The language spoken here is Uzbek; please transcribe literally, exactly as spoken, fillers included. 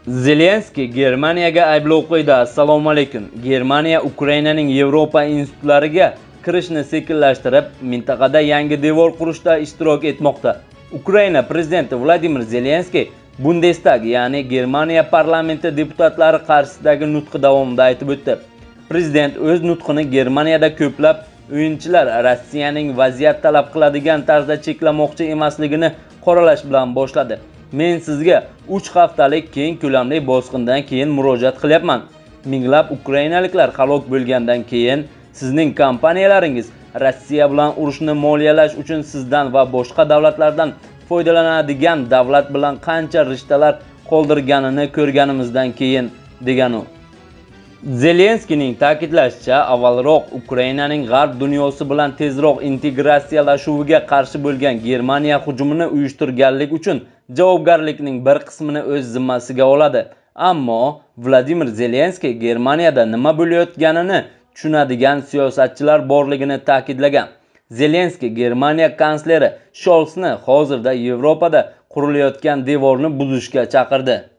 Zelenskiy Germaniyaga ayblov qo'ydi. Assalomu alaykum. Germaniya Ukrainaning Yevropa institutlariga kirishni sekinlashtirib, mintaqada yangi devor qurishda ishtirok etmoqda. Ukraina prezidenti Vladimir Zelenskiy Bundestag, ya'ni Germaniya parlamenti deputatlari qarshisidagi nutqi davomida aytib o'tdi. Prezident o'z nutqini Germaniyada ko'plab o'yinchilar Rossiyaning vaziyat talab qiladigan tarzda cheklamoqchi emasligini qoralash bilan boshladi. Men sizga uch haftalik keng ko'lamli bosqindan keyin murojaat qilyapman. Minglab ukrainaliklar halok bo'lgandan keyin sizning kompaniyalaringiz Rossiya bilan urushni moliyalash uchun sizdan va boshqa davlatlardan foydalanadigan davlat bilan qancha rishtalar qoldirganini ko'rganimizdan keyin, degan u. Zelenskiyning ta'kidlashicha, avvalroq Ukrainaning g'arb dunyosi bilan tezroq integratsiyalashuviga qarshi bo'lgan Germaniya hujumini uyushtirganlik uchun javobgarlikning bir qismini o'z zimmasiga oladi. Ammo Vladimir Zelenskiy Germaniyada nima bo'layotganini tushunadigan siyosatchilar borligini ta'kidlagan. Zelenskiy Germaniya kansleri Scholzni hozirda Yevropada qurilayotgan devorni buzishga chaqirdi.